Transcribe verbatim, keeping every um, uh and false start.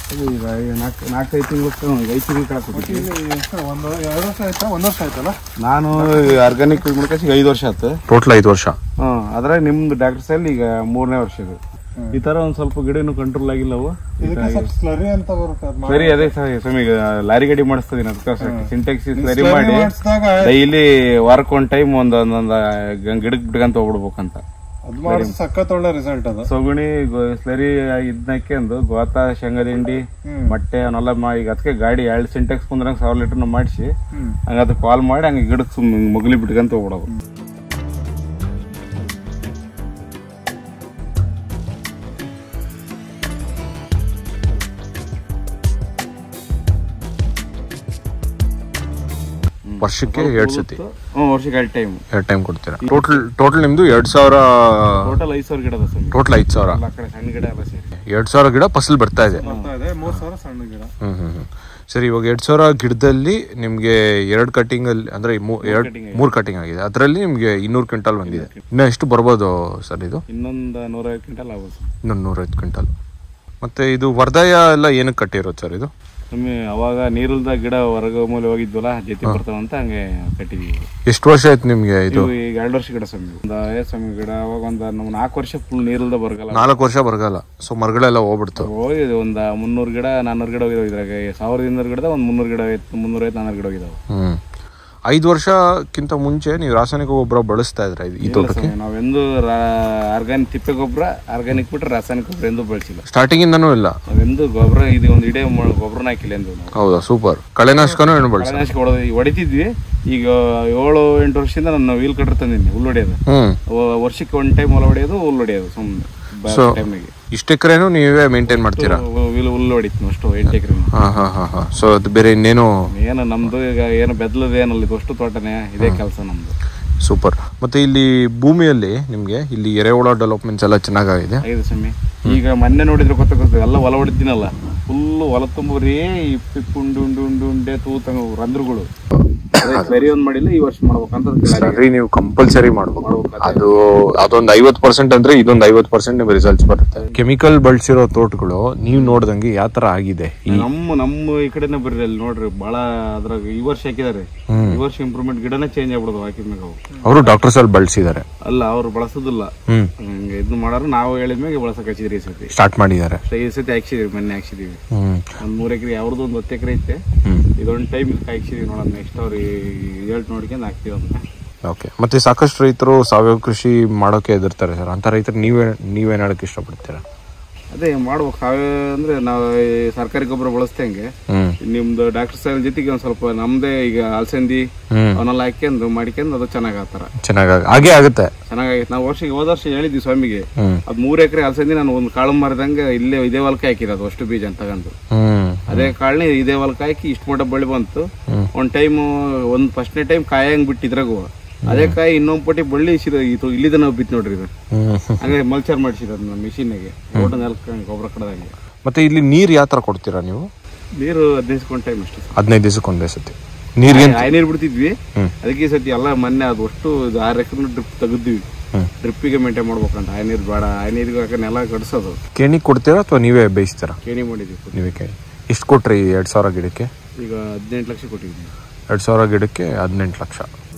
ಈಗ ನಾಲ್ಕು ನಾಲ್ಕೈದು ತಿಂಗಳು ಐದು ತಿಂಗಳು ಕಳ್ಕೊಟ್ಟಿದ್ದೀನಿ. ಒಂದು ಎರಡು ವರ್ಷ ಆಯ್ತಾ ಒಂದು ವರ್ಷ ಆಯ್ತಲ್ಲ? ನಾನು ಆರ್ಗಾನಿಕ್ ಮುಡ್ಕಸಿಗೆ ಐದು ವರ್ಷ ಆಯ್ತು. ಟೋಟಲ್ ಐದು ವರ್ಷ. ಹ್ಮ್ ಅದ್ರಾಗ ನಿಮ್ದು ಡಾಕ್ಟರ್ ಸೈಲ್ ಈಗ ಮೂರನೇ ವರ್ಷ ಇದು. ಈ ತರ ಒಂದ್ ಸ್ವಲ್ಪ ಗಿಡನು ಕಂಟ್ರೋಲ್ ಆಗಿಲ್ಲ ಅವು. ಸರಿ ಅದೇ ಸ್ವಾಮಿ ಲಾರಿ ಗಾಡಿ ಮಾಡಿಸ್ತದೀನಿ ಅದಕ್ಕೋಸ್ಕರ ಸಿಂಟೆಕ್ಸ್ ಸ್ಲರಿ ಮಾಡಿ ಡೈಲಿ ವಾರಕ್ಕೆ ಒಂದ್ ಟೈಮ್ ಒಂದ್ ಒಂದೊಂದ್ ಗಿಡಕ್ ಬಿಟ್ಕಂತ ಹೋಗ್ಬಿಡ್ಬೇಕಂತ. ಸಖತ್ ಒಳ್ಳೆ ರಿಸಲ್ಟ್ ಅದು. ಸೊಗುಣಿ ಸ್ಲರಿ ಇದಕ್ಕೆ ಒಂದು ಗೋತ ಶೇಂಗಾದಿಂಡಿ ಮೊಟ್ಟೆ ಅವನ್ನೆಲ್ಲ ಈಗ ಅದಕ್ಕೆ ಗಾಡಿ ಎರಡು ಸಿಂಟೆಕ್ಸ್ ಕುಂದ್ರಂಗ ಸಾವಿರ ಲೀಟರ್ ಮಾಡಿಸಿ ಹಂಗ ಅದು ಕಾಲ್ ಮಾಡಿ ಹಂಗ ಗಿಡಕ್ ಸುಮ್ ಮುಗ್ಲಿ ಬಿಟ್ಕಂತ ಹೋಗ್ಬಿಡೋದು. ವರ್ಷಕ್ಕೆ ಎರಡ್ ಸತಿ? ವರ್ಷಕ್ಕೆ ಎರಡು ಟೈಮ್ ಎರಡು ಟೈಮ್ ಕೊಡ್ತೀರಾ? ಟೋಟಲ್ ಟೋಟಲ್ ನಿಮ್ದು ಎರಡ್ ಸಾವಿರ ಟೋಟಲ್ ಐದು ಸಾವಿರ ಗಿಡ ಟೋಟಲ್ ಐದು ಸಾವಿರ ಸಣ್ಣ ಗಿಡ ಎಲ್ಲ ಸೇರಿ ಎರಡ್ ಸಾವಿರ ಗಿಡ ಫಸಲ್ ಬರ್ತಾ ಇದೆ. ಮೂರ್ ಸಾವಿರ ಸಣ್ಣ ಗಿಡ. ಹ್ಮ್ ಹ್ಮ್ ಸರಿ, ಇವಾಗ ಎರಡ್ ಸಾವಿರ ಗಿಡದಲ್ಲಿ ನಿಮ್ಗೆ ಎರಡ್ ಕಟಿಂಗ್ ಅಲ್ಲಿ ಅಂದ್ರೆ ಎರಡ್ ಮೂರ್ ಕಟಿಂಗ್ ಆಗಿದೆ, ಅದರಲ್ಲಿ ನಿಮ್ಗೆ ಇನ್ನೂರು ಕ್ವಿಂಟಲ್ ಬಂದಿದೆ. ಇನ್ನ ಎಷ್ಟು ಬರ್ಬೋದು ಸರ್ ಇದು? ಇನ್ನೊಂದು ನೂರೈವತ್ತು ಕ್ವಿಂಟಲ್ ಆಗುತ್ತೆ. ಇನ್ನೊಂದು ನೂರೈವತ್ತು ಕ್ವಿಂಟಲ್. ಮತ್ತೆ ಇದು ವರ್ದಾಯ ಎಲ್ಲ ಏನಕ್ಕೆ ಕಟ್ಟಿರೋದು ಸರ್ ಇದು? ನಮಗೆ ಅವಾಗ ನೀರಿಲ್ದ ಗಿಡ ಹೊರಗ ಮೂಲೆ ಹೋಗಿದ್ವಲ್ಲ ಜೊತೆ ಬರ್ತಾವಂತ ಹಂಗೆ ಕಟ್ಟಿದೀವಿ. ಎಷ್ಟು ವರ್ಷ ಆಯ್ತು ನಿಮ್ಗೆ ಇದು? ಈಗ ಎರಡು ವರ್ಷ ಗಿಡ ಸ್ವಾಮಿ. ಒಂದ ಸ್ವಾಮಿ ಗಿಡ ಅವಾಗ ಒಂದ್ ನಾಲ್ಕು ವರ್ಷ ಫುಲ್ ನೀರಿಲ್ದ ಬರಗಲ್ಲ. ನಾಲ್ಕು ವರ್ಷ ಬರಗಲ್ಲ. ಸೊ ಮರಗಳೆಲ್ಲ ಹೋಗ್ಬಿಡ್ತು. ಹೋಗಿದೆ ಒಂದ್ ಮುನ್ನೂರು ಗಿಡ ನಾನ್ನೂರು ಗಿಡ ಹೋಗಿದಾವೆ. ಇದ್ರಾಗ ಸಾವಿರದ ಇನ್ನೂರು ಗಿಡದ ಒಂದ್ ಮುನ್ನೂರು ಗಿಡ ಮುನ್ನೂರ ಐವತ್ತು ನಾನ್ನೂರು ಗಿಡ ಹೋಗಿದಾವೆ. ಹ್ಮ್ ಐದು ವರ್ಷಕ್ಕಿಂತ ಮುಂಚೆ ನೀವು ರಾಸಾಯನಿಕ ಗೊಬ್ಬರ ಬಳಸ್ತಾ ಇದ್ರ ಈ ತೋಟಕ್ಕೆ? ನಾವೆಂದು ಆರ್ಗಾನಿಕ್ ತಿಪ್ಪೆ ಗೊಬ್ಬರ ಆರ್ಗಾನಿಕ್ ಬಿಟ್ರೆ ರಾಸಾಯನಿಕ ಗೊಬ್ಬರ ಎಂದು ಬಳಸಿಲ್ಲ. ಸ್ಟಾರ್ಟಿಂಗ್ ಇಂದನೂ ಇಲ್ಲ? ನಾವೆಂದು ಗೊಬ್ಬರ ಇದು ಒಂದು ಇಡೇ ಗೊಬ್ಬರನ ಹಾಕಿಲ್ಲ ಎಂದು. ಹೌದಾ, ಸೂಪರ್. ಕಳೆನಾಶಕನೂ ಏನು ಬಳಸಿ? ಕಳೆನಾಶಕ ಹೊಡಿತಿದ್ವಿ. ಈಗ ಏಳು ಎಂಟು ವರ್ಷದಿಂದ ನಾನು ವೀಲ್ ಕಟ್ರ್ ತಂದಿನಿ ಹುಲ್ಲು ಹೊಡೆಯೋದು. ವರ್ಷಕ್ಕೆ ಒಂದ್ ಟೈಮ್ ಹೊಲ ಹೊಡೆಯೋದು ಹುಲ್ಲು ಹೊಡೆಯೋದು ಸುಮ್ಮನೆ. ಇಷ್ಟ ಎಕರೆನೂ ನೀವೇ ಮೇಂಟೈನ್ ಮಾಡ್ತೀರಾ? ಹುಲ್ಲು ಹೊಡಿತೀನಿ ಅಷ್ಟು ಎಂಟು ಎಕರೆ. ಹಾ ಹಾ ಹಾ ಹಾ ಸೊ ಅದು ಬೇರೆ ಇನ್ನೇನು? ಏನು ನಮ್ದು ಈಗ ಏನು ಬೆದ್ಲದ ಏನಲ್ಲ, ಇದು ಅಷ್ಟು ತೋಟನೇ ಇದೇ ಕೆಲಸ ನಮ್ದು. ಸೂಪರ್. ಮತ್ತೆ ಇಲ್ಲಿ ಭೂಮಿಯಲ್ಲಿ ನಿಮ್ಗೆ ಇಲ್ಲಿ ಎರೆಹುಳ ಡೆವಲಪ್ಮೆಂಟ್ಸ್ ಎಲ್ಲ ಚೆನ್ನಾಗಿದೆ. ಐದು ಸ್ವಾಮಿ. ಈಗ ಮೊನ್ನೆ ನೋಡಿದ್ರೆ ಗೊತ್ತಾಗ್ತದೆ, ಎಲ್ಲ ಹೊಲ ಹೊಡಿತೀನಲ್ಲ ಫುಲ್ ಹೊಲ ತುಂಬುರಿ ಇಪ್ಪಿ ಉಂಡು ಉಂಡು ಉಂಡು ಉಂಡೆ ತೂತಂಗ ರಂಧ್ರಗಳು. ಸರಿ ಒಂದ್ ಮಾಡಿಲ್ಲ, ಈ ವರ್ಷ ಮಾಡ್ಬೇಕಂತ ಸರಿ ನೀವು ಕಂಪಲ್ಸರಿ ಮಾಡ್ಬೇಕು. ಅದು ಅದೊಂದು ಐವತ್ ಪರ್ಸೆಂಟ್ ಅಂದ್ರೆ ಇದೊಂದು ಐವತ್ ಪರ್ಸೆಂಟ್ ನಿಮ್ಗೆ ರಿಸಲ್ಟ್ಸ್ ಬರುತ್ತೆ. ಕೆಮಿಕಲ್ ಬಳಸಿರೋ ತೋಟಗಳು ನೀವು ನೋಡ್ದಂಗೆ ಯಾವ ತರ ಆಗಿದೆ. ನಮ್ಮ ನಮ್ಮ ಈ ಕಡೆನೆ ಬರ್ರಿ ಅಲ್ಲಿ ನೋಡ್ರಿ ಬಹಳ ಅದ್ರಾಗ ಈ ವರ್ಷ ಹಾಕಿದಾರೆ. ಈ ವರ್ಷ ಇಂಪ್ರೂವ್ಮೆಂಟ್ ಗಿಡನೇ ಚೇಂಜ್ ಆಗ್ಬಿಡೋದು ಹಾಕಿದ್ಮ್ಯಾಗ. ಅವರು ಡಾಕ್ಟರ್ ಸಾಲ್ ಬಳಸಿದಾರೆ ಅಲ್ಲ, ಅವ್ರು ಬಳಸೋದಿಲ್ಲ. ಹಂಗೆ ಇದನ್ನ ಮಾಡೋರು ನಾವು ಹೇಳಿದ್ಮ್ಯಾಗ ಬಳಸಕ್ ಹಚ್ಚಿದ್ರಿ. ಈ ಸತಿ ಸ್ಟಾರ್ಟ್ ಮಾಡಿದಾರೆ. ಈ ಸತಿ ಹಾಕ್ಸಿದ್ರಿ, ಮೊನ್ನೆ ಹಾಕ್ಸಿದೀವಿ. ಒಂದ್ ಮೂರ್ ಎಕರೆ ಅವ್ರದ್ದು ಒಂದ್ ಹತ್ತು ಎಕರೆ ಐತೆ. ಇದೊಂದ್ ಟೈಮ್ ಹಾಕ್ಸಿದೀವಿ ನೋಡೋಣ. ನೆಕ್ಸ್ಟ್ ಅವ್ರು ರಿಸಲ್ಟ್ ನೋಡ್ಕೊಂಡು ಹಾಕ್ತಿವಿ ಅಂತ. ಓಕೆ. ಮತ್ತೆ ಸಾಕಷ್ಟು ರೈತರು ಸಾವಯವ ಕೃಷಿ ಮಾಡೋಕೆ ಎದುರ್ತಾರೆ ಸರ್. ಅಂತ ರೈತರು ನೀವೇ ನೀವೇನ್ ಹೇಳಕ್ ಇಷ್ಟಪಡ್ತೀರಾ? ಅದೇ ಮಾಡ್ಬೇಕು. ಸಾವಯವ ಅಂದ್ರೆ ನಾವು ಸರ್ಕಾರಿ ಗೊಬ್ಬರ ಬಳಸ್ತಂಗೆ ನಿಮ್ದು ಡಾಕ್ಟರ್ ಸಾಯಿಲ್ ಜೊತೆಗೆ ಒಂದ್ ಸ್ವಲ್ಪ ನಮ್ದೇ ಈಗ ಅಲಸಂದಿ ಅವನ್ನೆಲ್ಲ ಹಾಕ್ಯಂದು ಮಾಡಿಕೊಂಡು ಅದು ಚೆನ್ನಾಗ್ ಆತರ ಚೆನ್ನಾಗ ಹಾಗೆ ಆಗುತ್ತೆ. ಚೆನ್ನಾಗೈತೆ. ನಾವು ವರ್ಷಕ್ಕೆ ಹೋದ ವರ್ಷ ಹೇಳಿದ್ವಿ ಸ್ವಾಮಿಗೆ, ಅದ್ ಮೂರ್ ಎಕರೆ ಅಲಸಂದಿ ನಾನು ಒಂದ್ ಕಾಳು ಮಾರಿದಂಗ ಇಲ್ಲೇ ಇದೇ ಹೊಲಕ್ಕೆ ಹಾಕಿರೋದು ಅದು ಅಷ್ಟು ಬೀಜ ಅಂತ ತಗೊಂಡು. ಅದೇ ಕಾಳನಿ ಇದೇ ಹೊಲಕ್ಕೆ ಹಾಕಿ ಇಷ್ಟು ಮಟ್ಟ ಬಳ್ಳಿ ಬಂತು. ಒಂದ್ ಟೈಮ್ ಒಂದ್ ಫಸ್ಟ್ನೇ ಟೈಮ್ ಕಾಯಂಗ್ ಬಿಟ್ಟಿದ್ರಾಗು ಅದೇ ಕಾಯಿ ಇನ್ನೊಂದ್ ಪಟ್ಟಿ ಬಳ್ಳಿ ಇಲ್ಲಿದ ನಾವು ಬಿತ್ ನೋಡ್ರಿ. ಇದು ಹಂಗೆ ಮಲ್ಚರ್ ಮಾಡಿಸಿದ ಮಿಷಿನ್ಗೆ ಊಟ ನೆಲಕ್ಕೆ ಗೊಬ್ಬರ ಕಡದಂಗೆ. ಮತ್ತೆ ಇಲ್ಲಿ ನೀರ್ ಯಾವ ತರ ಕೊಡ್ತೀರಾ ನೀವು? ನೀರು ಹದಿನೈದು ಟೈಮ್ ಅಷ್ಟೇ. ಹದಿನೈದು ದಿವಸಕ್ಕೆ ಒಂದೇ ಸತಿ ನೀರ್ಗೆ ಆಯ್ ನೀರ್ ಬಿಡ್ತಿದ್ವಿ. ಅದಕ್ಕೆ ಈ ಸತಿ ಎಲ್ಲ ಮೊನ್ನೆ ಅದು ಅಷ್ಟು ಆರು ಎಕರೆ ಡ್ರಿಪ್ ತೆಗೆದ್ವಿ. ಡ್ರಿಪ್ಪಿಗೆ ಮೇಂಟೈನ್ ಮಾಡ್ಬೇಕಂತ. ಆಯ್ ನೀರ್ ಬೇಡ, ಆಯ್ ನೀರಿಗೆ ನೆಲ ಕಟ್ಸೋದು. ಕೇಣಿ ಕೊಡ್ತೀರಾ ಅಥವಾ ನೀವೇ ಬೇಯಿಸ್ತೀರಾ? ಕೇಣಿ ಮಾಡಿದ್ವಿ. ನೀವೇ ಕೇಣಿ. ಎಷ್ಟು ಕೊಟ್ರಿ ಎರಡ್ ಸಾವಿರ ಗಿಡಕ್ಕೆ? ಈಗ ಹದಿನೆಂಟು ಲಕ್ಷ ಕೊಟ್ಟಿದ್ವಿ. ಎರಡ್ ಸಾವಿರ ಗಿಡಕ್ಕೆ ಹದಿನೆಂಟು ಲಕ್ಷ.